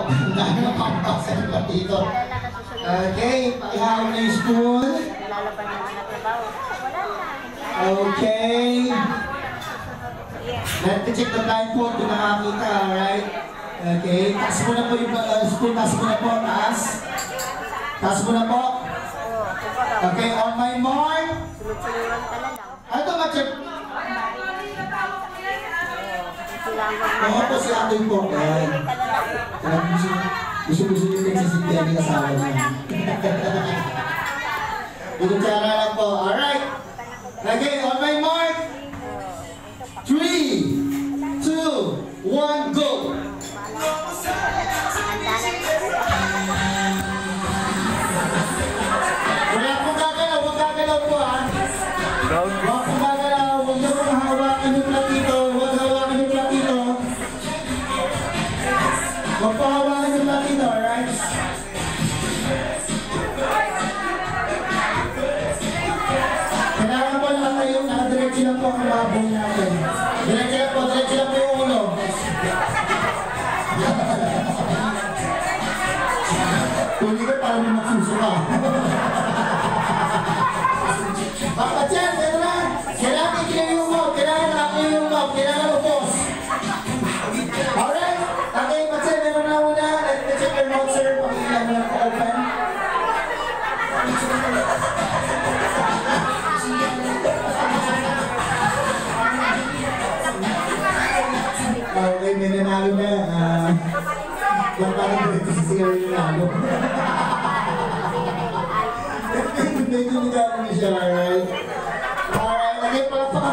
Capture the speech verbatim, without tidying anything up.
Dahil na pampasan pa dito. Okay, pakihawak na yung spoon. Okay. Let's check the blindfold kung nakakita, alright? Okay, taas mo na po yung uh, spoon, taas mo na po, taas. Taas mo na po. Okay, on my mark. Ano ito, ma-check? Oo po, si atin po. Gusto-gusto nyo nagsisipyan yung asawa niya. Ito tsara lang po. Alright. Okay, on my mark. three, two, one, go! Wala pong gagalaw, huwag gagalaw po ha. Huwag pong gagalaw, huwag na pong hawakan yung platito, huwag hawakan yung platito. Huwag pong hawakan yung platito, alright? Kailangan po lang tayo, nakadiretso lang po ang labong natin. Diretso lang po, diretso lang po yung ulo. Tuli ka para mo magsusuka. Papa Chan, ito na. Kailangan i-clear yung mouth. Kailangan na-clear yung mouth. Kailangan upos. Alright. Okay, Papa Chan, meron na muna. Let me check your mouth, sir. Pakinggan mo lang ka-open. Okay, may nanalo na. Uh, Yung parang dito sa sigaw yung nanalo. Medyo nagano na siya, alright? Alright, okay, palakpakan